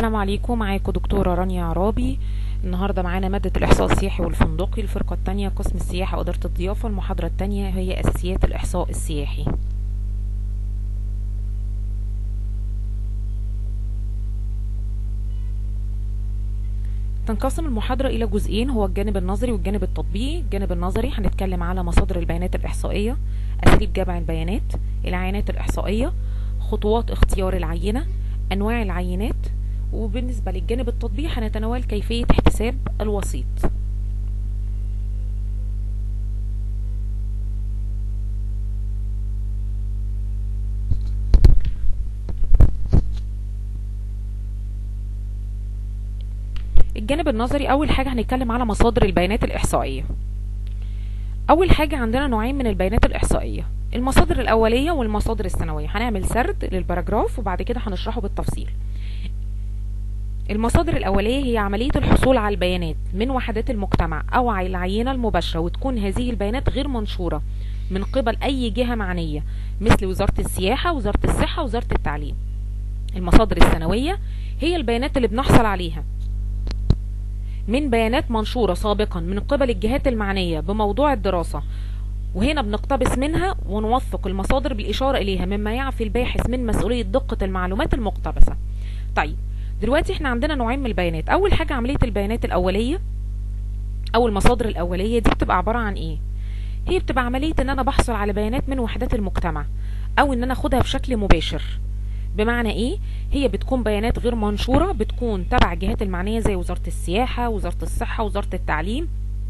السلام عليكم. معاكم دكتورة رانيا عرابي. النهاردة معانا مادة الإحصاء السياحي والفندقي، الفرقة التانية قسم السياحة وإدارة الضيافة. المحاضرة التانية هي أساسيات الإحصاء السياحي. تنقسم المحاضرة إلى جزئين، هو الجانب النظري والجانب التطبيقي. الجانب النظري هنتكلم على مصادر البيانات الإحصائية، أساليب جمع البيانات، العينات الإحصائية، خطوات اختيار العينة، أنواع العينات. وبالنسبة للجانب التطبيقي هنتناول كيفية احتساب الوسيط. الجانب النظري، أول حاجة هنتكلم على مصادر البيانات الإحصائية. أول حاجة عندنا نوعين من البيانات الإحصائية، المصادر الأولية والمصادر الثانوية. هنعمل سرد للباراجراف وبعد كده هنشرحه بالتفصيل. المصادر الأولية هي عملية الحصول على البيانات من وحدات المجتمع أو على العينة المباشرة، وتكون هذه البيانات غير منشورة من قبل أي جهة معنية مثل وزارة السياحة، وزارة الصحة، وزارة التعليم. المصادر الثانوية هي البيانات اللي بنحصل عليها من بيانات منشورة سابقا من قبل الجهات المعنية بموضوع الدراسة، وهنا بنقتبس منها ونوثق المصادر بالإشارة إليها مما يعفي الباحث من مسؤولية دقة المعلومات المقتبسة. طيب دلوقتي احنا عندنا نوعين من البيانات. أول حاجة عملية البيانات الأولية أو المصادر الأولية، دي بتبقى عبارة عن إيه؟ هي بتبقى عملية إن أنا بحصل على بيانات من وحدات المجتمع أو إن أنا أخدها بشكل مباشر. بمعنى ايه؟ هي بتكون بيانات غير منشورة، بتكون تبع الجهات المعنية زي وزارة السياحة، وزارة الصحة، وزارة التعليم.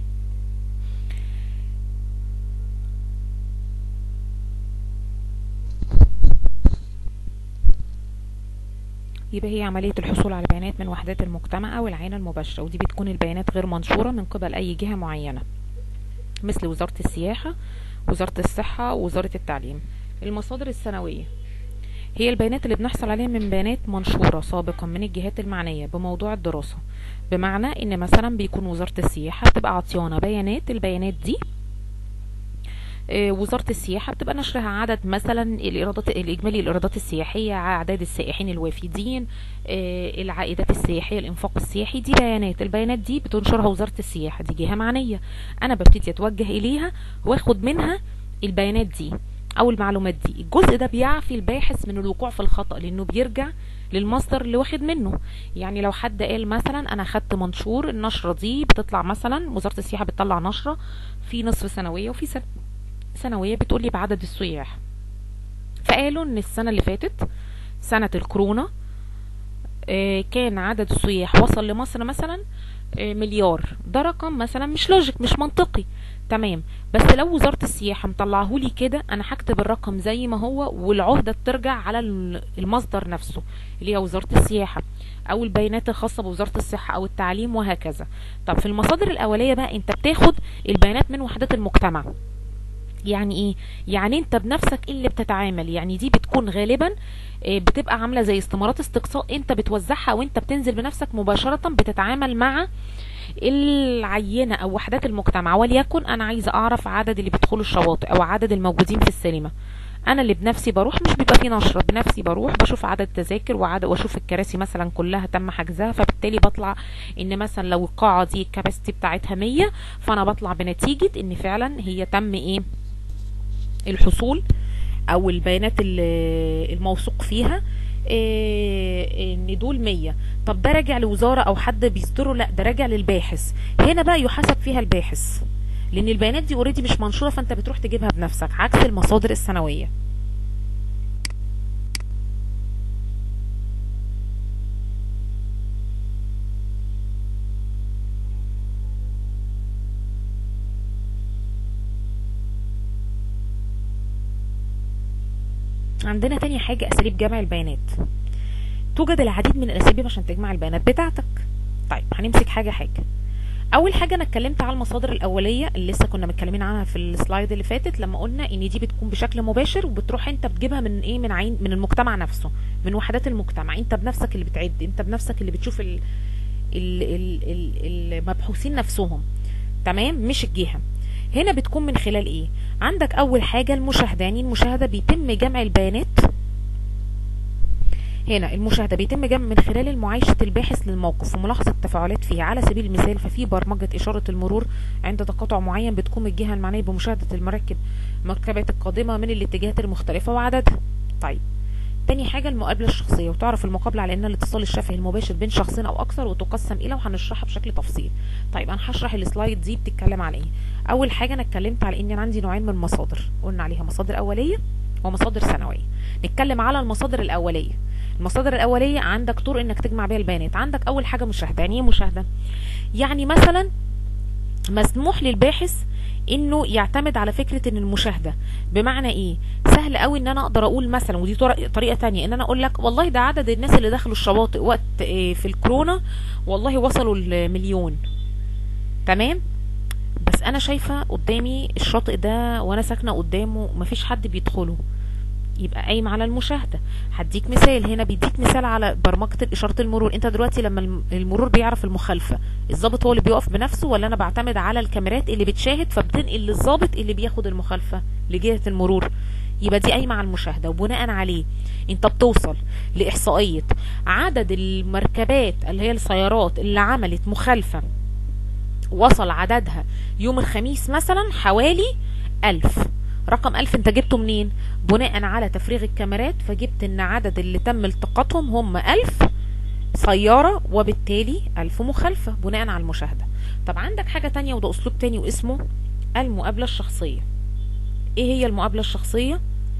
يبقى هي عملية الحصول على بيانات من وحدات المجتمع أو العينة المباشرة، ودي بتكون البيانات غير منشورة من قبل أي جهة معينة مثل وزارة السياحة، وزارة الصحة، ووزارة التعليم. المصادر الثانوية هي البيانات اللي بنحصل عليها من بيانات منشورة سابقا من الجهات المعنية بموضوع الدراسة. بمعنى ان مثلا بيكون وزارة السياحة بتبقى عطيانا بيانات، البيانات دي وزارة السياحة بتبقى نشرها عدد مثلا الإجمالي الإيرادات السياحية، أعداد السائحين الوافدين، العائدات السياحية، الإنفاق السياحي. دي بيانات، البيانات دي بتنشرها وزارة السياحة، دي جهة معنية. أنا ببتدي أتوجه إليها واخد منها البيانات دي او المعلومات دي. الجزء ده بيعفي الباحث من الوقوع في الخطأ لانه بيرجع للمصدر اللي واخد منه. يعني لو حد قال مثلا انا خدت منشور، النشرة دي بتطلع مثلا وزارة السياحة بتطلع نشرة في نصف سنوية وفي سنوية بتقولي بعدد السياح، فقالوا ان السنة اللي فاتت سنة الكورونا كان عدد السياح وصل لمصر مثلا مليار. ده رقم مثلا مش لوجيك، مش منطقي، تمام. بس لو وزارة السياحة مطلعهولي كده، انا هكتب الرقم زي ما هو، والعهدة بترجع على المصدر نفسه اللي هي وزارة السياحة، او البيانات الخاصة بوزارة الصحة او التعليم وهكذا. طب في المصادر الاولية بقى انت بتاخد البيانات من وحدات المجتمع. يعني ايه؟ يعني انت بنفسك اللي بتتعامل. يعني دي بتكون غالبا بتبقى عاملة زي استمارات استقصاء، انت بتوزعها وانت بتنزل بنفسك مباشرة بتتعامل مع العينة او وحدات المجتمع. وليكن انا عايزة اعرف عدد اللي بيدخلوا الشواطئ او عدد الموجودين في السينما، انا اللي بنفسي بروح، مش بيبقى في نشرة، بنفسي بروح بشوف عدد تذاكر واشوف الكراسي مثلا كلها تم حجزها، فبالتالي بطلع ان مثلا لو القاعة دي الكباستي بتاعتها 100، فانا بطلع بنتيجة ان فعلا هي تم ايه الحصول او البيانات الموثوق فيها ان دول 100. طب ده راجع لوزارة او حد بيصدره؟ لا، ده راجع للباحث. هنا بقى يحاسب فيها الباحث لان البيانات دي اوريدي مش منشورة، فانت بتروح تجيبها بنفسك عكس المصادر الثانوية. عندنا تاني حاجة اساليب جمع البيانات. توجد العديد من الاساليب عشان تجمع البيانات بتاعتك. طيب هنمسك حاجة حاجة. اول حاجة انا اتكلمت على المصادر الاولية اللي لسه كنا متكلمين عنها في السلايد اللي فاتت، لما قلنا ان دي بتكون بشكل مباشر وبتروح انت بتجيبها من ايه، من المجتمع نفسه، من وحدات المجتمع. انت بنفسك اللي بتعد، انت بنفسك اللي بتشوف المبحوثين نفسهم، تمام، مش الجهة. هنا بتكون من خلال ايه؟ عندك اول حاجة المشاهدة. يعني المشاهدة بيتم جمع البيانات هنا المشاهدة بيتم جمع من خلال معايشة الباحث للموقف وملاحظة التفاعلات فيه. على سبيل المثال ففي برمجة إشارة المرور عند تقاطع معين بتقوم الجهة المعنية بمشاهدة المركبات القادمة من الاتجاهات المختلفة وعددها. طيب تاني حاجة المقابلة الشخصية، وتعرف المقابلة على انها الاتصال الشفهي المباشر بين شخصين او اكثر، وتقسم الى، وهنشرحها بشكل تفصيل. طيب انا هشرح السلايد دي بتتكلم على ايه. اول حاجة انا اتكلمت على ان انا عندي نوعين من المصادر، قلنا عليها مصادر اولية ومصادر ثانوية. نتكلم على المصادر الاولية. المصادر الاولية عندك طرق انك تجمع بيها البيانات. عندك اول حاجة مشاهدة. يعني ايه مشاهدة؟ يعني مثلا مسموح للباحث انه يعتمد على فكرة ان المشاهدة، بمعنى ايه؟ سهل قوي ان انا اقدر اقول مثلا، ودي طريقة تانية، ان انا اقول لك والله ده عدد الناس اللي دخلوا الشواطئ وقت في الكورونا والله وصلوا المليون. تمام؟ بس انا شايفة قدامي الشاطئ ده وانا ساكنة قدامه مفيش حد بيدخله، يبقى قايم على المشاهدة. هديك مثال، هنا بيديك مثال على برمجة إشارة المرور. انت دلوقتي لما المرور بيعرف المخالفة، الضابط هو اللي بيقف بنفسه ولا انا بعتمد على الكاميرات اللي بتشاهد فبتنقل للضابط اللي بياخد المخالفة لجهة المرور؟ يبقى دي قايمة على المشاهدة، وبناء عليه انت بتوصل لإحصائية عدد المركبات اللي هي السيارات اللي عملت مخالفة. وصل عددها يوم الخميس مثلا حوالي 1000. رقم 1000 انت جبته منين؟ بناء على تفريغ الكاميرات، فجبت ان عدد اللي تم التقاطهم هم 1000 سيارة، وبالتالي 1000 مخالفة بناء على المشاهدة. طب عندك حاجة تانية، وده اسلوب تاني واسمه المقابلة الشخصية. ايه هي المقابلة الشخصية؟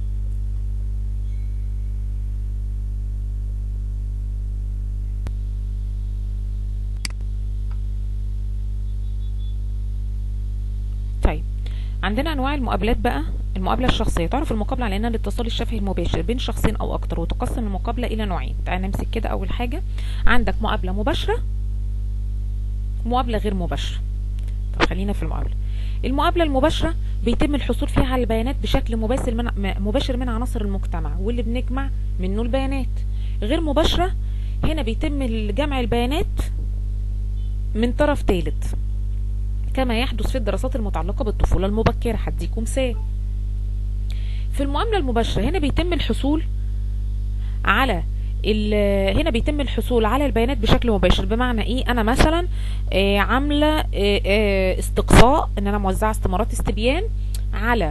طيب عندنا انواع المقابلات بقى. المقابله الشخصيه، تعرف المقابله على انها الاتصال الشفهي المباشر بين شخصين او اكتر، وتقسم المقابله الى نوعين. تعال نمسك كده. اول حاجه عندك مقابله مباشره ومقابله غير مباشره. طب خلينا في المقابله المباشره بيتم الحصول فيها على البيانات بشكل مباشر من عناصر المجتمع واللي بنجمع منه البيانات. غير مباشره هنا بيتم جمع البيانات من طرف ثالث، كما يحدث في الدراسات المتعلقة بالطفولة المبكرة. هديكم مثال. في المقابلة المباشرة هنا بيتم الحصول على البيانات بشكل مباشر. بمعنى ايه؟ انا مثلا عاملة استقصاء، ان انا موزعة استمارات استبيان على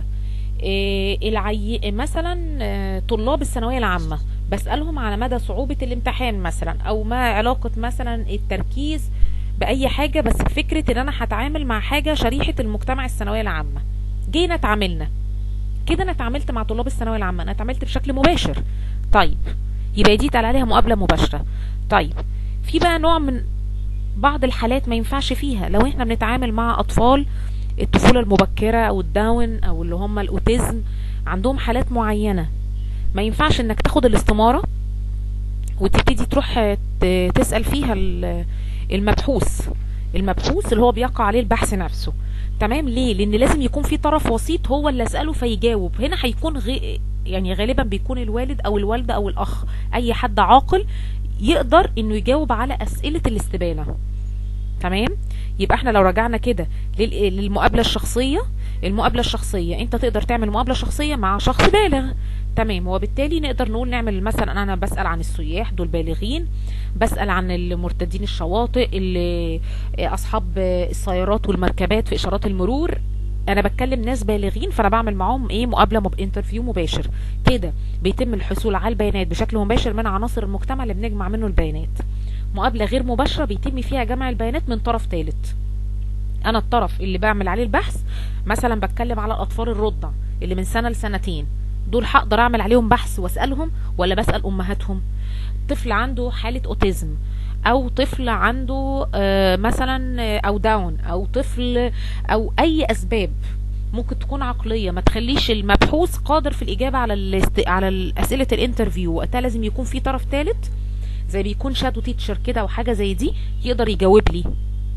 مثلا طلاب الثانوية العامة، بسألهم على مدى صعوبة الامتحان مثلا، او ما علاقة مثلا التركيز بأي حاجة، بس بفكرة ان انا هتعامل مع حاجة شريحة المجتمع الثانوية العامة. جينا اتعاملنا كده، انا اتعاملت مع طلاب الثانوية العامة، انا اتعاملت بشكل مباشر. طيب يبقى دي اتقال عليها مقابلة مباشرة. طيب في بقى نوع من بعض الحالات ما ينفعش فيها، لو احنا بنتعامل مع اطفال الطفولة المبكرة او الداون او اللي هم الاوتيزم، عندهم حالات معينة ما ينفعش انك تاخد الاستمارة وتبتدي تروح تسأل فيها المبحوث اللي هو بيقع عليه البحث نفسه. تمام؟ ليه؟ لان لازم يكون في طرف وسيط هو اللي اسأله فيجاوب. هنا هيكون يعني غالبا بيكون الوالد او الوالدة او الاخ، اي حد عاقل يقدر انه يجاوب على اسئلة الاستبانة. تمام؟ يبقى احنا لو رجعنا كده للمقابلة الشخصية، المقابلة الشخصية انت تقدر تعمل مقابلة شخصية مع شخص بالغ. تمام؟ وبالتالي نقدر نقول نعمل مثلا، انا بسأل عن السياح دول بالغين، بسأل عن المرتدين الشواطئ، اللي اصحاب السيارات والمركبات في اشارات المرور، انا بتكلم ناس بالغين، فانا بعمل معاهم ايه؟ مقابلة انترفيو مباشر. كده بيتم الحصول على البيانات بشكل مباشر من عناصر المجتمع اللي بنجمع منه البيانات. مقابلة غير مباشرة بيتم فيها جمع البيانات من طرف ثالث، انا الطرف اللي بعمل عليه البحث. مثلا بتكلم على الاطفال الرضع اللي من سنة لسنتين، دول هقدر اعمل عليهم بحث واسألهم ولا بسأل امهاتهم؟ طفل عنده حالة اوتيزم، او طفل عنده مثلا او داون، او طفل، او اي اسباب ممكن تكون عقلية ما تخليش المبحوث قادر في الاجابة على اسئلة الانترفيو، وقتها لازم يكون في طرف ثالث زي بيكون شادو تيتشر كده او حاجة زي دي، يقدر يجاوب لي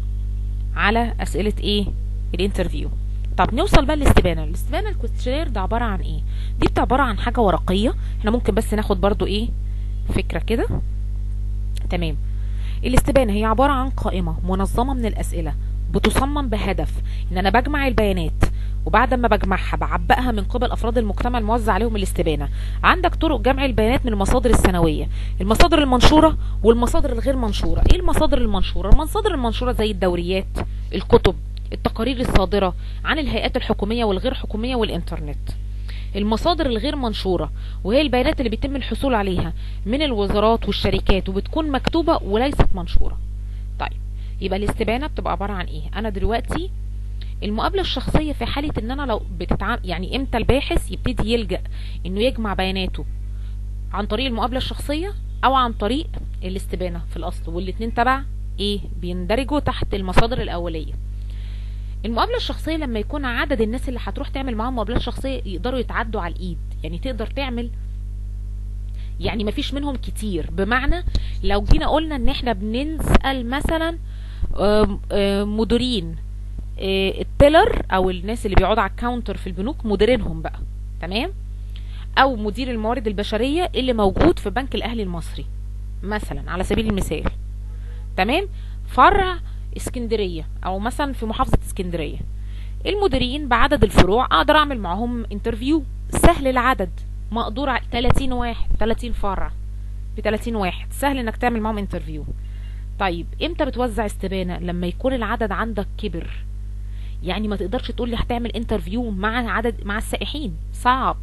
على اسئلة ايه؟ الانترفيو. طب نوصل بقى للاستبانة. الكويستشنير ده عبارة عن ايه؟ دي عبارة عن حاجة ورقية، احنا ممكن بس ناخد برضو ايه فكرة كده. تمام؟ الاستبانة هي عبارة عن قائمة منظمة من الاسئلة، بتصمم بهدف ان انا بجمع البيانات وبعد ما بجمعها بعبئها من قبل افراد المجتمع الموزع عليهم الاستبانه. عندك طرق جمع البيانات من المصادر السنويه، المصادر المنشوره والمصادر الغير منشوره. ايه المصادر المنشوره؟ المصادر المنشوره زي الدوريات، الكتب، التقارير الصادره عن الهيئات الحكوميه والغير حكوميه والانترنت. المصادر الغير منشورة وهي البيانات اللي بيتم الحصول عليها من الوزارات والشركات وبتكون مكتوبة وليست منشورة. طيب يبقى الاستبانة بتبقى عبارة عن ايه؟ انا دلوقتي المقابلة الشخصية في حالة ان انا لو يعني امتى الباحث يبتدي يلجأ انه يجمع بياناته عن طريق المقابلة الشخصية او عن طريق الاستبانة في الاصل، والاتنين تبع ايه؟ بيندرجوا تحت المصادر الاولية. المقابلة الشخصية لما يكون عدد الناس اللي هتروح تعمل معاهم مقابلات شخصية يقدروا يتعدوا على الايد، يعني تقدر تعمل، يعني مفيش منهم كتير. بمعنى لو جينا قلنا ان احنا بنسأل مثلا مديرين التيلر او الناس اللي بيقعدوا على الكاونتر في البنوك، مديرينهم بقى، تمام، او مدير الموارد البشرية اللي موجود في بنك الاهلي المصري مثلا على سبيل المثال، تمام، فرع اسكندرية او مثلا في محافظة اسكندرية. المديرين بعدد الفروع اقدر اعمل معهم انترفيو، سهل العدد، مقدور على 30 واحد، 30 فرع ب 30 واحد، سهل انك تعمل معهم انترفيو. طيب امتى بتوزع استبانة؟ لما يكون العدد عندك كبر، يعني ما تقدرش تقول لي هتعمل انترفيو مع السائحين، صعب.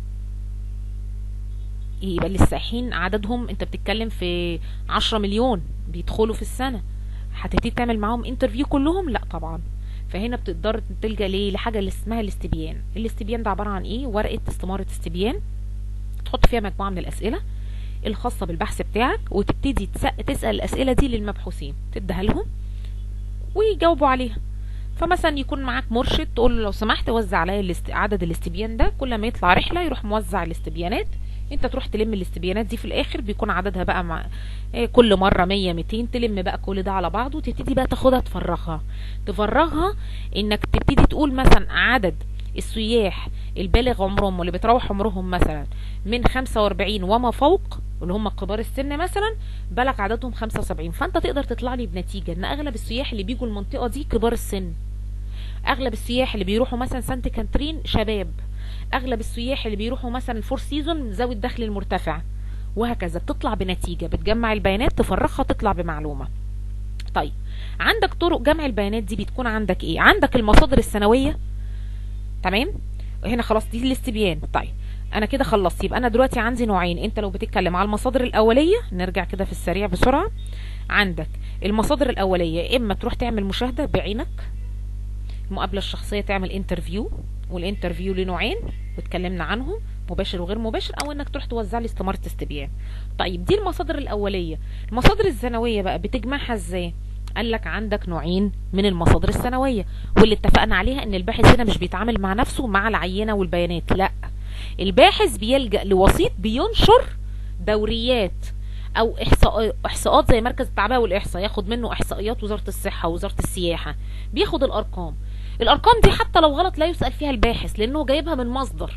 يبقى السائحين عددهم انت بتتكلم في 10 مليون بيدخلوا في السنة، هتبتدي تعمل معاهم انترفيو كلهم؟ لا طبعا. فهنا بتقدر تلجأ ليه؟ لحاجة اللي اسمها الاستبيان. الاستبيان ده عبارة عن ايه؟ ورقة استمارة استبيان تحط فيها مجموعة من الاسئلة الخاصة بالبحث بتاعك، وتبتدي تسأل الاسئلة دي للمبحوثين، تديها لهم ويجاوبوا عليها. فمثلا يكون معاك مرشد تقول له لو سمحت وزع عليا عدد الاستبيان ده، كل ما يطلع رحلة يروح موزع الاستبيانات، انت تروح تلم الاستبيانات دي. في الاخر بيكون عددها بقى مع كل مرة 100 200، تلم بقى كل ده على بعضه وتبتدي بقى تاخدها تفرغها انك تبتدي تقول مثلا عدد السياح البالغ عمرهم واللي بتروح عمرهم مثلا من 45 وما فوق، اللي هم كبار السن مثلا، بلغ عددهم 75. فانت تقدر تطلع لي بنتيجة ان اغلب السياح اللي بيجوا المنطقة دي كبار السن، اغلب السياح اللي بيروحوا مثلا سانت كاترين شباب، اغلب السياح اللي بيروحوا مثلا الفور سيزون ذوي الدخل المرتفع، وهكذا. بتطلع بنتيجة، بتجمع البيانات تفرغها تطلع بمعلومة. طيب عندك طرق جمع البيانات دي بتكون عندك ايه؟ عندك المصادر السنوية، تمام، هنا خلاص دي الاستبيان. طيب انا كده خلصت، يبقى انا دلوقتي عندي نوعين. انت لو بتتكلم على المصادر الاولية، نرجع كده في السريع بسرعة، عندك المصادر الاولية اما تروح تعمل مشاهدة بعينك، المقابلة الشخصية تعمل انترفيو، والانترفيو له نوعين واتكلمنا عنهم، مباشر وغير مباشر، او انك تروح توزع لي استمارة استبيان. طيب دي المصادر الاولية. المصادر السنوية بقى بتجمعها ازاي؟ قال لك عندك نوعين من المصادر السنوية، واللي اتفقنا عليها ان الباحث هنا مش بيتعامل مع نفسه مع العينة والبيانات، لا، الباحث بيلجأ لوسيط بينشر دوريات او احصاءات زي مركز التعبئة والاحصاء، ياخد منه احصائيات وزارة الصحة ووزارة السياحة، بياخد الارقام دي حتى لو غلط لا يسأل فيها الباحث لانه جايبها من مصدر،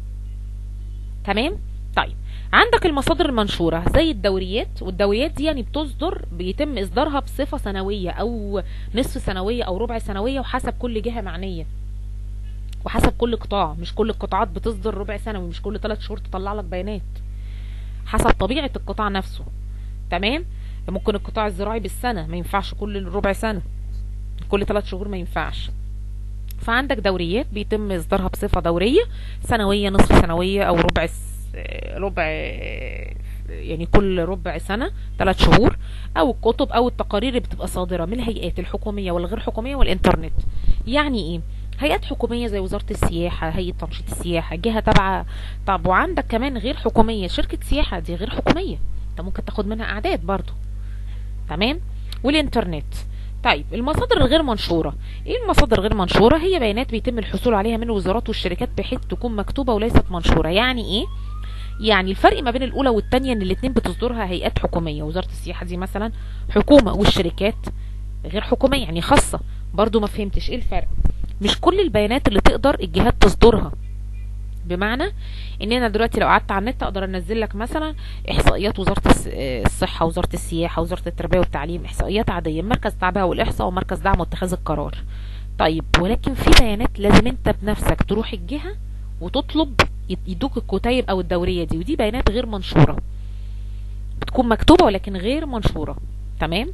تمام. طيب عندك المصادر المنشورة زي الدوريات، والدوريات دي يعني بيتم اصدارها بصفة سنوية او نصف سنوية او ربع سنوية، وحسب كل جهة معنية وحسب كل قطاع. مش كل القطاعات بتصدر ربع سنوي، مش كل 3 شهور تطلع لك بيانات، حسب طبيعة القطاع نفسه، تمام. ممكن القطاع الزراعي بالسنة ما ينفعش كل ربع سنة، كل 3 شهور ما ينفعش. فعندك دوريات بيتم اصدارها بصفة دورية، سنوية، نصف سنوية، او ربع يعني كل ربع سنة 3 شهور، او الكتب او التقارير اللي بتبقى صادرة من الهيئات الحكومية والغير حكومية والانترنت. يعني ايه؟ هيئات حكومية زي وزارة السياحة، هيئة تنشيط السياحة، جهة تبع. طب وعندك كمان غير حكومية، شركة سياحة دي غير حكومية، انت ممكن تاخد منها اعداد برضو، تمام، والانترنت. طيب المصادر الغير منشورة، ايه المصادر الغير منشورة؟ هي بيانات بيتم الحصول عليها من الوزارات والشركات بحيث تكون مكتوبة وليست منشورة. يعني ايه؟ يعني الفرق ما بين الاولى والتانية ان الاتنين بتصدرها هيئات حكومية، وزارة السياحة دي مثلا حكومة، والشركات غير حكومية يعني خاصة. برضو ما فهمتش ايه الفرق؟ مش كل البيانات اللي تقدر الجهات تصدرها، بمعنى ان انا دلوقتي لو قعدت على النت اقدر انزل لك مثلا احصائيات وزارة الصحة، وزارة السياحة، وزارة التربية والتعليم، احصائيات عادية، مركز التعبئة والاحصاء ومركز دعم واتخاذ القرار، طيب ولكن في بيانات لازم انت بنفسك تروح الجهة وتطلب يدوك الكتيب او الدورية دي، ودي بيانات غير منشورة، بتكون مكتوبة ولكن غير منشورة. تمام.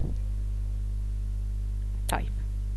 طيب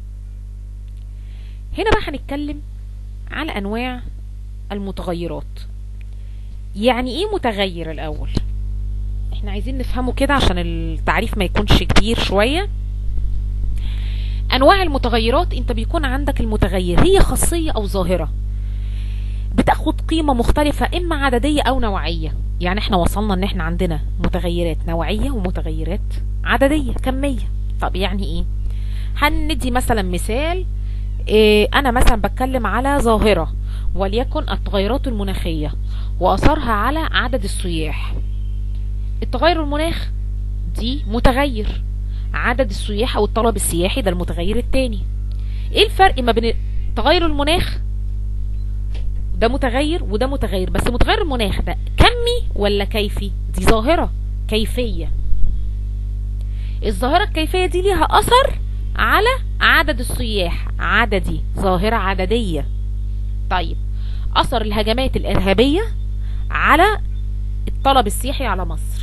هنا بقى هنتكلم على انواع المتغيرات. يعني ايه متغير الاول؟ احنا عايزين نفهمه كده عشان التعريف ما يكونش كبير شوية. انواع المتغيرات، انت بيكون عندك المتغير هي خاصية او ظاهرة بتاخد قيمة مختلفة، اما عددية او نوعية. يعني احنا وصلنا ان احنا عندنا متغيرات نوعية ومتغيرات عددية كمية. طب يعني ايه؟ هندي مثلا مثال. انا مثلا بتكلم على ظاهرة وليكن التغيرات المناخية واثرها على عدد السياح. التغير المناخ دي متغير، عدد السياح او الطلب السياحي ده المتغير التاني. ايه الفرق ما بين تغير المناخ ده متغير وده متغير؟ بس متغير المناخ ده كمي ولا كيفي؟ دي ظاهرة كيفية. الظاهرة الكيفية دي ليها اثر على عدد السياح، عددي، ظاهرة عددية. طيب اثر الهجمات الارهابية على الطلب السياحي على مصر.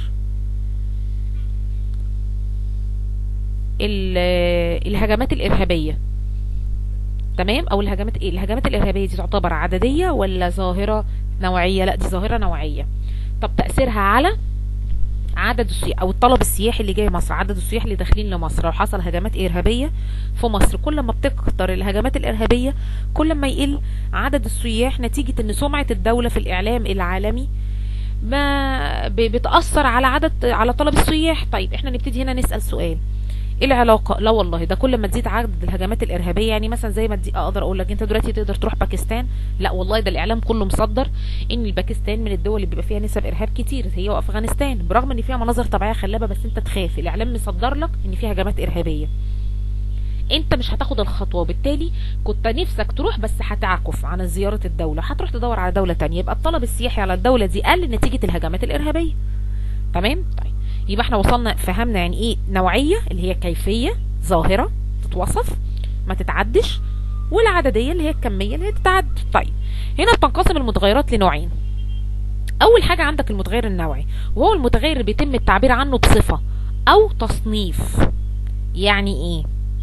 الهجمات الارهابية، تمام، او الهجمات ايه؟ الهجمات الارهابية دي تعتبر عددية ولا ظاهرة نوعية؟ لا دي ظاهرة نوعية. طب تأثيرها على عدد السياح او الطلب السياحي اللي جاي مصر، عدد السياح اللي داخلين لمصر. لو حصل هجمات ارهابية في مصر، كل ما بتكتر الهجمات الارهابية كل ما يقل عدد السياح، نتيجة ان سمعة الدولة في الاعلام العالمي ما بتأثر على طلب السياح. طيب احنا نبتدي هنا نسأل سؤال، ايه العلاقة؟ لا والله ده كل ما تزيد عدد الهجمات الارهابية، يعني مثلا زي ما اقدر اقول لك انت دلوقتي تقدر تروح باكستان، لا والله ده الاعلام كله مصدر ان الباكستان من الدول اللي بيبقى فيها نسب ارهاب كتير، هي وافغانستان، برغم ان فيها مناظر طبيعية خلابة، بس انت تخاف، الاعلام مصدر لك ان فيها هجمات ارهابية. انت مش هتاخد الخطوة، وبالتالي كنت نفسك تروح بس هتعكف عن زيارة الدولة، هتروح تدور على دولة تانية، يبقى الطلب السياحي على الدولة دي قل نتيجة الهجمات الارهابية. تمام. طيب يبقى احنا وصلنا فهمنا يعني ايه نوعية اللي هي كيفية، ظاهرة تتوصف ما تتعدش، والعددية اللي هي الكمية اللي هي تتعد. طيب هنا بتنقسم المتغيرات لنوعين. اول حاجة عندك المتغير النوعي، وهو المتغير اللي بيتم التعبير عنه بصفة او تصنيف. يعني ايه؟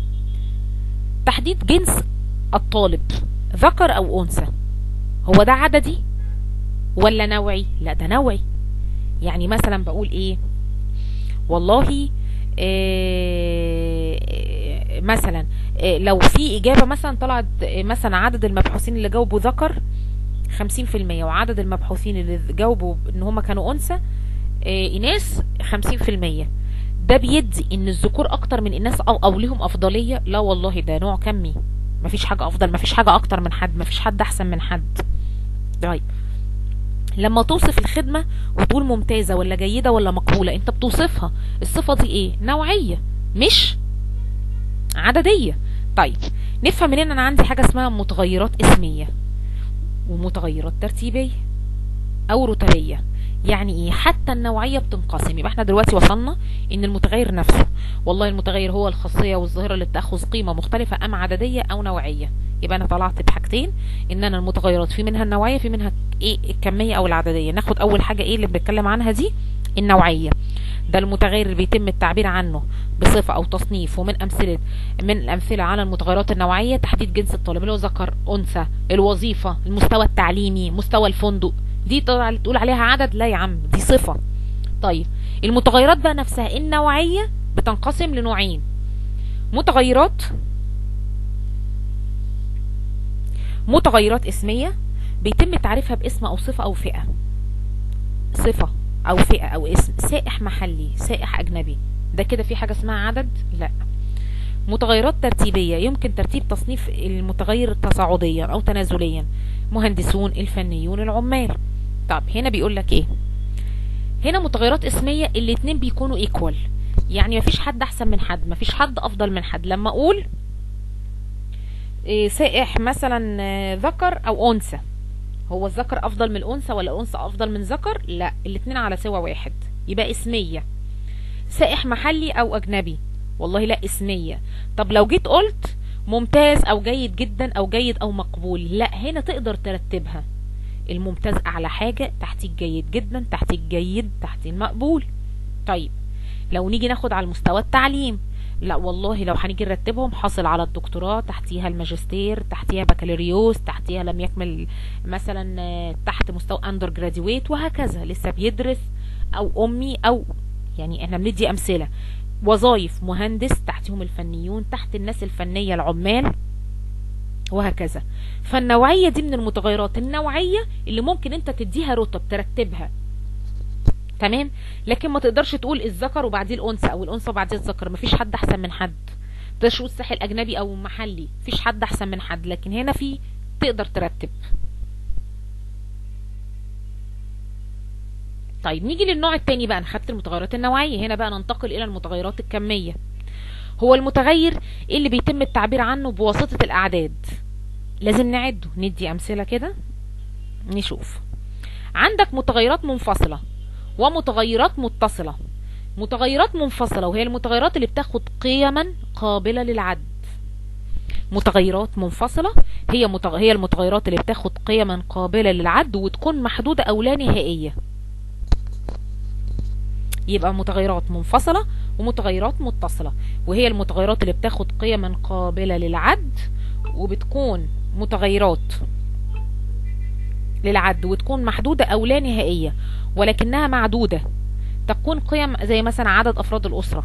تحديد جنس الطالب ذكر او انثى. هو ده عددي ولا نوعي؟ لا ده نوعي. يعني مثلا بقول ايه؟ والله مثلا لو في اجابة مثلا طلعت مثلا عدد المبحوثين اللي جاوبوا ذكر 50%، وعدد المبحوثين اللي جاوبوا ان هم كانوا انثى اناث 50%، ده بيدي ان الذكور اكتر من الناس او ليهم افضلية؟ لا والله ده نوع كمي، مفيش حاجة افضل، مفيش حاجة اكتر من حد، مفيش حد احسن من حد. طيب لما توصف الخدمة وتقول ممتازة ولا جيدة ولا مقبولة، انت بتوصفها، الصفة دي ايه؟ نوعية مش عددية. طيب نفهم منين انا عندي حاجة اسمها متغيرات اسمية ومتغيرات ترتيبية او رتبية. يعني ايه؟ حتى النوعية بتنقسم. يبقى احنا دلوقتي وصلنا ان المتغير نفسه، والله المتغير هو الخاصية والظاهرة اللي بتاخذ قيمة مختلفة، ام عددية او نوعية. يبقى انا طلعت بحاجتين، ان انا المتغيرات في منها النوعية، في منها ايه؟ الكمية او العددية. ناخد اول حاجة ايه اللي بنتكلم عنها دي؟ النوعية. ده المتغير اللي بيتم التعبير عنه بصفة او تصنيف. ومن الامثلة على المتغيرات النوعية تحديد جنس الطالب اللي هو ذكر انثى، الوظيفة، المستوى التعليمي، مستوى الفندق. دي تقول عليها عدد؟ لا يا عم دي صفة. طيب المتغيرات بقى نفسها النوعية بتنقسم لنوعين: متغيرات اسمية بيتم تعريفها باسم او صفة او فئة، صفة او فئة او اسم. سائح محلي، سائح اجنبي، ده كده في حاجة اسمها عدد؟ لا. متغيرات ترتيبية يمكن ترتيب تصنيف المتغير تصاعديا او تنازليا، مهندسون، الفنيون، العمال. طب هنا بيقول لك ايه؟ هنا متغيرات اسمية الاتنين بيكونوا ايكوال، يعني مفيش حد احسن من حد، مفيش حد افضل من حد. لما اقول سائح مثلا ذكر او انثى، هو الذكر افضل من الانثى ولا الانثى افضل من ذكر؟ لا، الاتنين على سوا واحد، يبقى اسمية. سائح محلي او اجنبي، والله لا اسمية. طب لو جيت قلت ممتاز او جيد جدا او جيد او مقبول، لا هنا تقدر ترتبها. الممتاز اعلى حاجة، تحتيه جيد جدا، تحتيه جيد، تحتيه المقبول. طيب لو نيجي ناخد على المستوى التعليم، لا والله لو هنيجي نرتبهم، حاصل على الدكتوراه، تحتيها الماجستير، تحتيها بكالوريوس، تحتيها لم يكمل مثلا تحت مستوى اندر جراديويت، وهكذا لسه بيدرس، او امي، او يعني احنا بندي امثله. وظائف مهندس، تحتهم الفنيون، تحت الناس الفنيه العمال، وهكذا. فالنوعيه دي من المتغيرات النوعيه اللي ممكن انت تديها رتب ترتبها، تمام. لكن ما تقدرش تقول الذكر وبعديه الانثى او الانثى وبعديه الذكر، مفيش حد احسن من حد. تقدرش تقول ساحل اجنبي او محلي، مفيش حد احسن من حد، لكن هنا في تقدر ترتب. طيب نيجي للنوع التاني بقى، نخدت المتغيرات النوعيه، هنا بقى ننتقل الى المتغيرات الكميه. هو المتغير اللي بيتم التعبير عنه بواسطه الاعداد. لازم نعده، ندي امثله كده نشوف. عندك متغيرات منفصله ومتغيرات متصلة. متغيرات منفصلة وهي المتغيرات اللي بتاخد قيما قابلة للعد. متغيرات منفصلة هي المتغيرات اللي بتاخد قيما قابلة للعد وتكون محدودة او لا نهائية. يبقى متغيرات منفصلة ومتغيرات متصلة، وهي المتغيرات اللي بتاخد قيما قابلة للعد وبتكون متغيرات للعد وتكون محدودة او لا نهائية، ولكنها معدودة. تكون قيم زي مثلا عدد افراد الاسرة،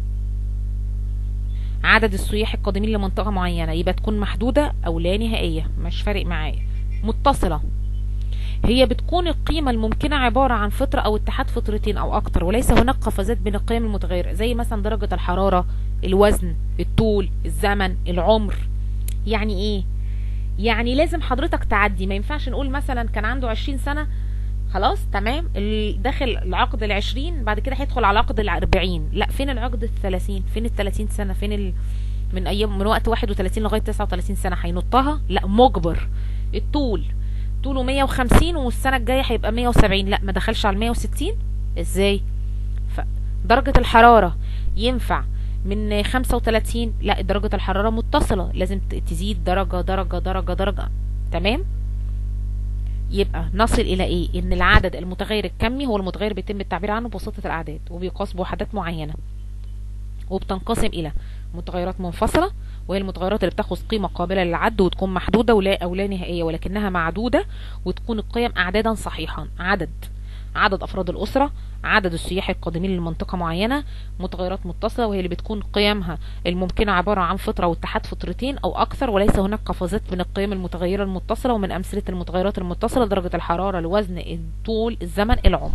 عدد السياح القادمين لمنطقة معينة، يبقى تكون محدودة او لا نهائية، مش فارق معايا. متصلة هي بتكون القيمة الممكنة عبارة عن فطرة او اتحاد فطرتين او اكتر، وليس هناك قفزات بين القيم المتغيرة، زي مثلا درجة الحرارة، الوزن، الطول، الزمن، العمر. يعني ايه؟ يعني لازم حضرتك تعدي، ما ينفعش نقول مثلا كان عنده 20 سنة خلاص تمام، داخل العقد ال20 بعد كده هيدخل على العقد ال40، لا فين العقد ال30؟ فين ال30 سنة؟ فين من ايام، من وقت 31 لغاية 39 سنة هينطها؟ لا مجبر. الطول طوله 150 والسنة الجاية هيبقى 170، لا ما دخلش على 160 ازاي؟ درجة الحرارة ينفع من 35؟ لا درجة الحرارة متصلة، لازم تزيد درجة درجة درجة درجة، تمام. يبقى نصل الى ايه؟ ان العدد المتغير الكمي هو المتغير بيتم التعبير عنه بواسطة الاعداد وبيقاس بوحدات معينة، وبتنقسم الى متغيرات منفصلة وهي المتغيرات اللي بتاخذ قيمة قابلة للعد وتكون محدودة ولا او لا نهائية، ولكنها معدودة وتكون القيم اعدادا صحيحا. عدد افراد الاسرة، عدد السياح القادمين لمنطقة معينة. متغيرات متصلة وهي اللي بتكون قيمها الممكنة عبارة عن فطرة واتحاد فطرتين او اكثر، وليس هناك قفزات من القيم المتغيرة المتصلة. ومن امثلة المتغيرات المتصلة درجة الحرارة، الوزن، الطول، الزمن، العمر.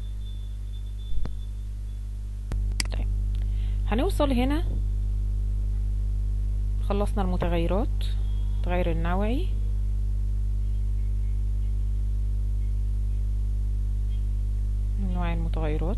طيب هنوصل هنا، خلصنا المتغيرات، التغير النوعي، انواع المتغيرات.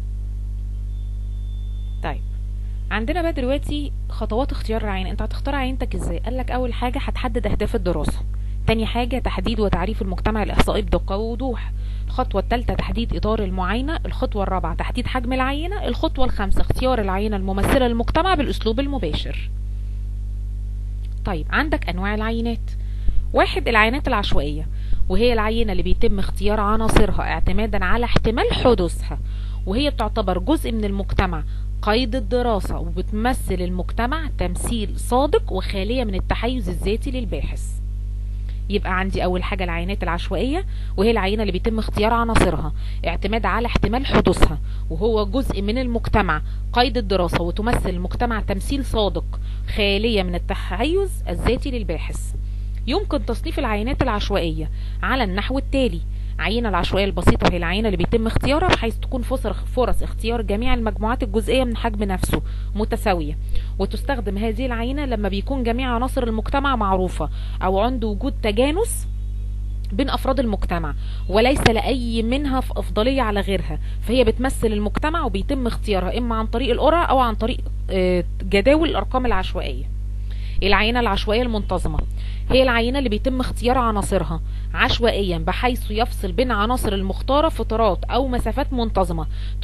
طيب عندنا بقى دلوقتي خطوات اختيار العينة. انت هتختار عينتك ازاي؟ قالك اول حاجة هتحدد اهداف الدراسة، تاني حاجة تحديد وتعريف المجتمع الاحصائي بدقة ووضوح، الخطوة الثالثة تحديد اطار المعاينة، الخطوة الرابعة تحديد حجم العينة، الخطوة الخامسة اختيار العينة الممثلة للمجتمع بالاسلوب المباشر. طيب عندك انواع العينات. واحد، العينات العشوائية، وهي العينة اللي بيتم اختيار عناصرها اعتمادا على احتمال حدوثها، وهي بتعتبر جزء من المجتمع قيد الدراسة، وبتمثل المجتمع تمثيل صادق وخالية من التحيز الذاتي للباحث. يبقى عندي اول حاجة العينات العشوائية، وهي العينة اللي بيتم اختيار عناصرها اعتماد على احتمال حدوثها، وهو جزء من المجتمع قيد الدراسة، وتمثل المجتمع تمثيل صادق خالية من التحيز الذاتي للباحث. يمكن تصنيف العينات العشوائية على النحو التالي: عينة العشوائية البسيطة وهي العينة اللي بيتم اختيارها بحيث تكون فرص اختيار جميع المجموعات الجزئية من حجم نفسه متساوية، وتستخدم هذه العينة لما بيكون جميع عناصر المجتمع معروفة أو عند وجود تجانس بين أفراد المجتمع وليس لأي منها في أفضلية على غيرها، فهي بتمثل المجتمع وبيتم اختيارها إما عن طريق القرعة أو عن طريق جداول الأرقام العشوائية. العينة العشوائية المنتظمة هي العينة اللي بيتم اختيار عناصرها عشوائيا بحيث يفصل بين عناصر المختارة فترات أو مسافات منتظمة.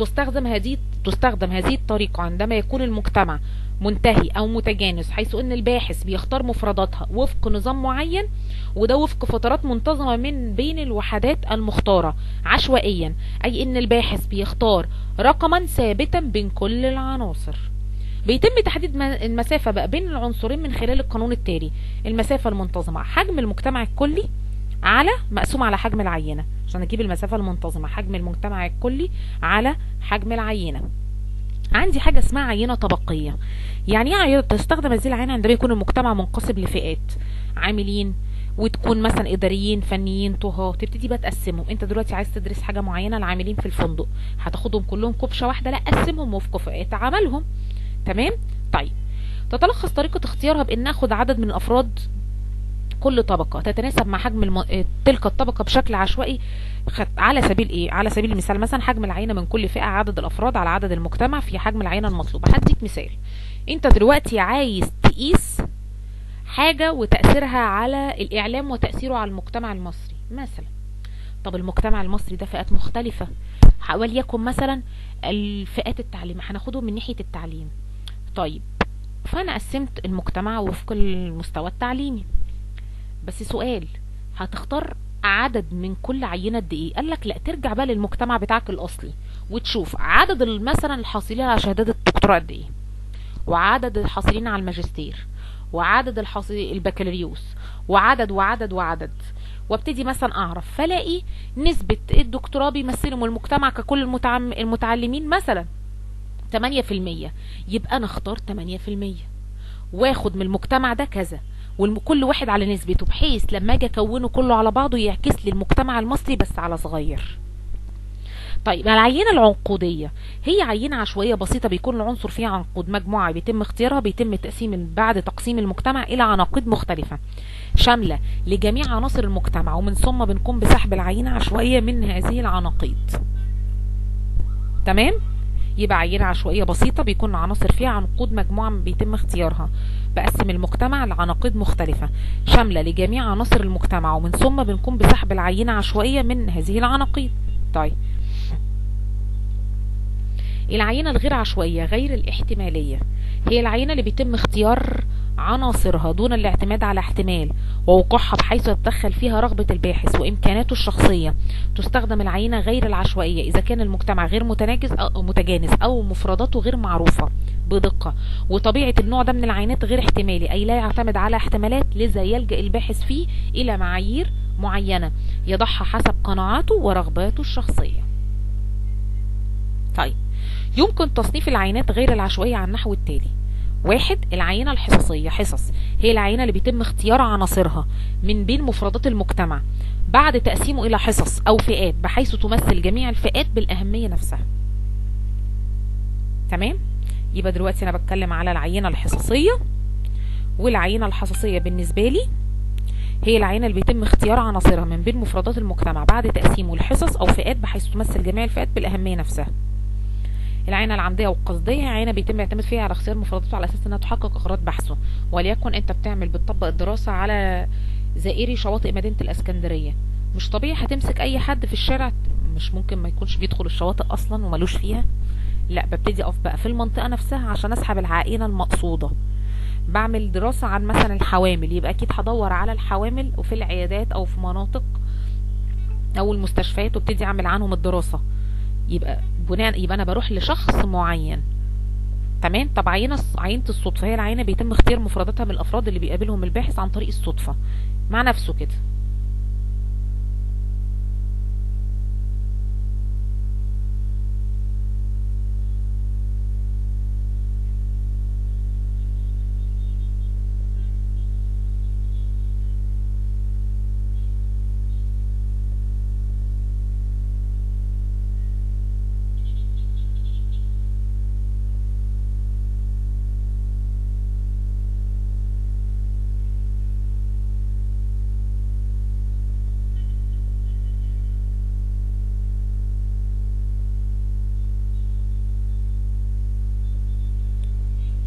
تستخدم هذه الطريقة عندما يكون المجتمع منتهي أو متجانس، حيث أن الباحث بيختار مفرداتها وفق نظام معين، وده وفق فترات منتظمة من بين الوحدات المختارة عشوائيا، أي أن الباحث بيختار رقما ثابتا بين كل العناصر. بيتم تحديد المسافة بقى بين العنصرين من خلال القانون التالي: المسافة المنتظمة حجم المجتمع الكلي على مقسوم على حجم العينة. عشان نجيب المسافة المنتظمة حجم المجتمع الكلي على حجم العينة. عندي حاجة اسمها عينة طبقية. يعني ايه عينة؟ تستخدم هذه العينة عندما يكون المجتمع منقسم لفئات: عاملين، وتكون مثلا اداريين، فنيين، طهاة. تبتدي بقى تقسمهم. انت دلوقتي عايز تدرس حاجة معينة، العاملين في الفندق هتاخدهم كلهم كبشة واحدة؟ لا، قسمهم وفق فئات عملهم. تمام. طيب، تتلخص طريقة اختيارها بان ناخد عدد من افراد كل طبقة تتناسب مع حجم تلك الطبقة بشكل عشوائي. على سبيل ايه؟ على سبيل المثال مثلا حجم العينة من كل فئة عدد الافراد على عدد المجتمع في حجم العينة المطلوبة. هديك مثال: انت دلوقتي عايز تقيس حاجة وتأثيرها على الاعلام وتأثيره على المجتمع المصري مثلا. طب المجتمع المصري ده فئات مختلفة، وليكن مثلا الفئات التعليم، هناخدهم من ناحية التعليم. طيب، فانا قسمت المجتمع وفق المستوى التعليمي. بس سؤال، هتختار عدد من كل عينة قد ايه؟ قالك لا، ترجع بقى للمجتمع بتاعك الاصلي وتشوف عدد مثلا الحاصلين على شهادات الدكتوراه قد ايه، وعدد الحاصلين على الماجستير، وعدد الحاصلين البكالوريوس، وعدد، وابتدي مثلا اعرف، فلاقي نسبة الدكتوراه بيمثلهم المجتمع ككل المتعلمين مثلا 8%. يبقى انا اختار 8% واخد من المجتمع ده كذا، وكل واحد على نسبته، بحيث لما اجي اكونه كله على بعضه يعكس لي المجتمع المصري بس على صغير. طيب، العينة العنقودية هي عينة عشوائية بسيطة بيكون العنصر فيها عنقود، مجموعة بيتم اختيارها، بيتم تقسيم بعد تقسيم المجتمع إلى عناقيد مختلفة شاملة لجميع عناصر المجتمع، ومن ثم بنقوم بسحب العينة عشوائية من هذه العناقيد. تمام؟ يبقى عينة عشوائية بسيطة بيكون عناصر فيها عنقود، مجموعة بيتم اختيارها، بقسم المجتمع لعناقيد مختلفة شاملة لجميع عناصر المجتمع، ومن ثم بنقوم بسحب العينة عشوائية من هذه العناقيد. طيب، العينة الغير عشوائية غير الاحتمالية هي العينة اللي بيتم اختيار عناصرها دون الاعتماد على احتمال ووقوعها، بحيث يتدخل فيها رغبة الباحث وإمكاناته الشخصية. تستخدم العينة غير العشوائية إذا كان المجتمع غير متجانس أو مفرداته غير معروفة بدقة، وطبيعة النوع ده من العينات غير احتمالي، أي لا يعتمد على احتمالات، لذا يلجأ الباحث فيه إلى معايير معينة يضعها حسب قناعاته ورغباته الشخصية. طيب، يمكن تصنيف العينات غير العشوائية على النحو التالي: 1. العينة الحصصية. حصص هي العينة اللي بيتم اختيار عناصرها من بين مفردات المجتمع بعد تقسيمه إلى حصص أو فئات، بحيث تمثل جميع الفئات بالأهمية نفسها. تمام؟ يبقى دلوقتي أنا بتكلم على العينة الحصصية، والعينة الحصصية بالنسبة لي هي العينة اللي بيتم اختيار عناصرها من بين مفردات المجتمع بعد تقسيمه لحصص أو فئات، بحيث تمثل جميع الفئات بالأهمية نفسها. العينة العمدية والقصدية عينة بيتم يعتمد فيها على اختيار مفرداته على اساس انها تحقق اغراض بحثه، وليكن انت بتطبق الدراسة على زائري شواطئ مدينة الاسكندرية. مش طبيعي هتمسك اي حد في الشارع، مش ممكن ما يكونش بيدخل الشواطئ اصلا ومالوش فيها، لا، ببتدي اقف بقى في المنطقة نفسها عشان اسحب العائنة المقصودة. بعمل دراسة عن مثلا الحوامل، يبقى اكيد هدور على الحوامل وفي العيادات او في مناطق او المستشفيات، وابتدي اعمل عنهم الدراسة. يبقى انا بروح لشخص معين. تمام. طب عينة الصدفة هي العينة بيتم اختيار مفرداتها من الافراد اللي بيقابلهم الباحث عن طريق الصدفة مع نفسه كده.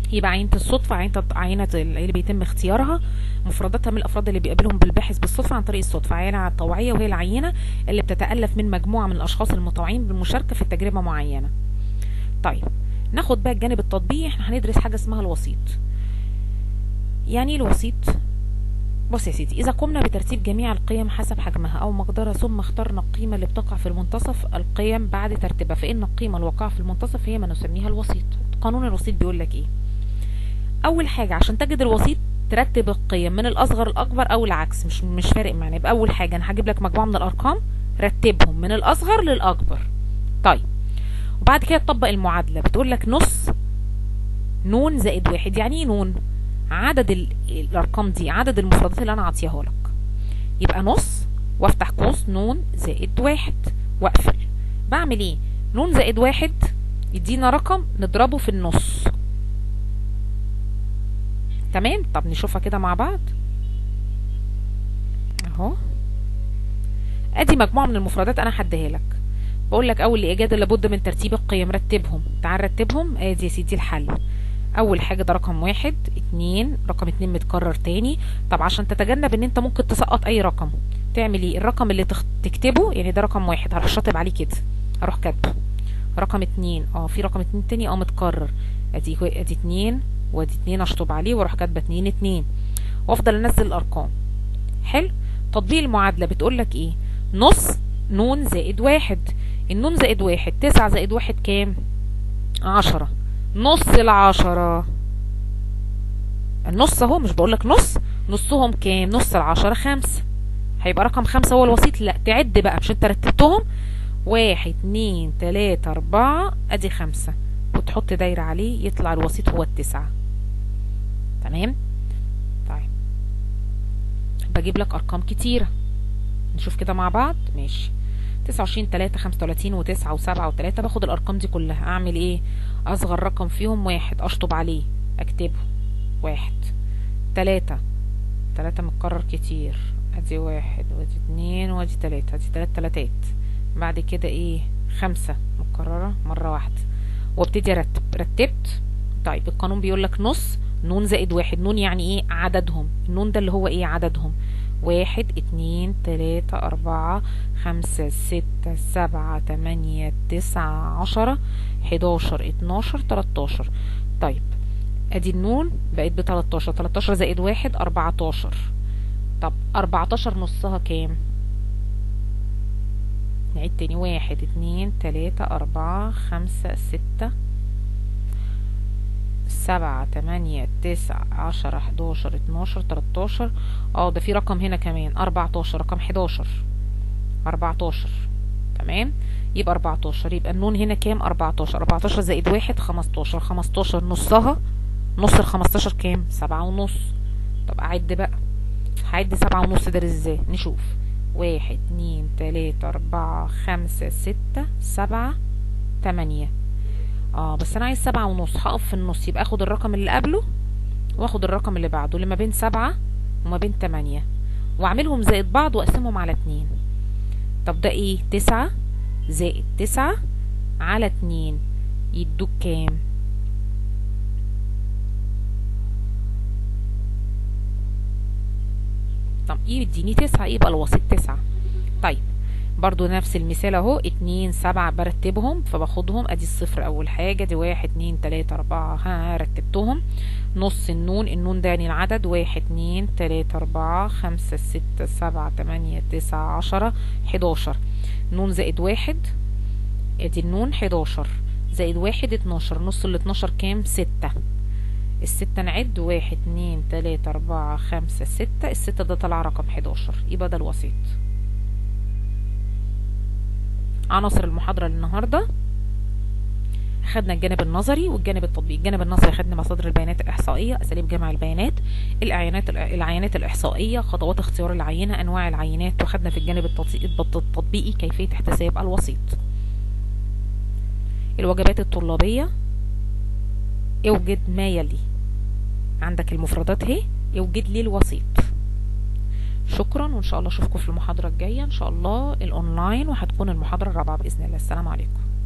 يبقى عينة الصدفة عينة اللي بيتم اختيارها مفرداتها من الافراد اللي بيقابلهم بالباحث بالصدفة عن طريق الصدفة. عينة الطوعية وهي العينة اللي بتتألف من مجموعة من الاشخاص المطوعين بالمشاركة في تجربة معينة. طيب ناخد بقى الجانب التطبيقي. احنا هندرس حاجة اسمها الوسيط. يعني الوسيط، بص يا سيدي، إذا قمنا بترتيب جميع القيم حسب حجمها أو مقدارها ثم اخترنا القيمة اللي بتقع في المنتصف القيم بعد ترتيبها، فإن القيمة الواقعة في المنتصف هي ما نسميها الوسيط. قانون الوسيط بيقول لك إيه؟ أول حاجة عشان تجد الوسيط ترتب القيم من الأصغر للأكبر أو العكس، مش فارق معنا. يبقى أول حاجة أنا هجيب لك مجموعة من الأرقام رتبهم من الأصغر للأكبر. طيب وبعد كده تطبق المعادلة، بتقول لك نص نون زائد واحد. يعني ايه نون؟ عدد الارقام دي، عدد المفردات اللي انا عطيها لك. يبقى نص وافتح قوس نون زائد واحد واقفل. بعمل ايه؟ نون زائد واحد يدينا رقم نضربه في النص. تمام. طب نشوفها كده مع بعض اهو. ادي مجموعة من المفردات انا هديها لك. بقول لك اول اجابة لابد من ترتيب القيم، رتبهم. تعال رتبهم. ادي يا سيدي الحل. اول حاجة ده رقم واحد، اتنين، رقم اتنين متكرر تاني. طب عشان تتجنب ان انت ممكن تسقط اي رقم، تعمل ايه؟ الرقم اللي تكتبه، يعني ده رقم واحد هروح شاطب عليه كده، هروح كاتبه. رقم اتنين في رقم اتنين تاني متكرر، ادي اتنين وادي اتنين اشطب عليه واروح كاتبه اتنين اتنين وافضل انزل الارقام. حلو. تطبيق المعادلة بتقول لك ايه؟ نص نون زائد واحد. النون زائد واحد، 9 زائد واحد كام؟ 10. نص العشرة، النص اهو، مش بقولك نص، نصهم كام؟ نص العشرة 5. هيبقى رقم 5 هو الوسيط؟ لا، تعد بقى، مش انت رتبتهم؟ 1 2 3 4 ادي 5 وتحط دايرة عليه يطلع الوسيط هو 9. تمام. طيب بجيب لك ارقام كتيرة نشوف كده مع بعض. ماشي. 29 3 35 و9 و7 و3. باخد الارقام دي كلها، اعمل ايه؟ اصغر رقم فيهم واحد اشطب عليه اكتبه واحد. 3 متكرر كتير، ادي واحد وادي اتنين وادي 3، ادي 3 تلاتات. بعد كده ايه؟ 5 متكررة مرة واحدة وابتدي ارتب. رتبت. طيب القانون بيقول لك نص نون زائد واحد. نون يعني ايه؟ عددهم. النون ده اللي هو ايه؟ عددهم. 1 2 3 4 5 6 7 8 9 10 11 12 13. طيب ادي النون بقت ب 13. 13 زائد واحد 14. طب 14 نصها كام؟ نعيد تاني. 1 2 3 4 5 6 7 8 9 10 11 12 13. ده في رقم هنا كمان 14، رقم 11 14. تمام. يبقى 14. يبقى النون هنا كام؟ 14. 14 زائد واحد 15. 15 نصها، نص ال 15 كام؟ 7 ونص. طب اعد بقى، هعد 7 ونص ده ازاي؟ نشوف. 1 2 3 4 5 6 7 8. بس انا عايز 7 ونص، هقف في النص. يبقى اخد الرقم اللي قبله واخد الرقم اللي بعده، اللي ما بين 7 وما بين 8، واعملهم زائد بعض واقسمهم على 2. طب ده ايه؟ 9 زائد 9 على 2 يدوك كام؟ طب يديني 9، يبقى الوسيط 9. طيب برضو نفس المثال اهو. 2 7 برتبهم، فباخدهم ادي الصفر اول حاجة، دي 1 2 3 4 رتبتهم. نص النون ده يعني العدد. 1 2 3 4 5 6 7 8 9 10 11. نون زائد واحد، ادي النون 11 زائد واحد 12. نص ال 12 كام؟ 6. الستة نعد. 1 2 3 4 5 6. الستة ده طلع رقم 11، يبقى ده الوسيط. عناصر المحاضرة النهاردة، خدنا الجانب النظري والجانب التطبيقي. الجانب النظري خدنا مصادر البيانات الإحصائية، أساليب جمع البيانات، العينات الإحصائية، خطوات اختيار العينة، أنواع العينات، وخدنا في الجانب التطبيقي كيفية احتساب الوسيط. الوجبات الطلابية، اوجد ما يلي. عندك المفردات اهي، اوجد لي الوسيط. شكرا، وان شاء الله اشوفكم في المحاضرة الجاية ان شاء الله الاونلاين، وهتكون المحاضرة الرابعة بإذن الله. السلام عليكم.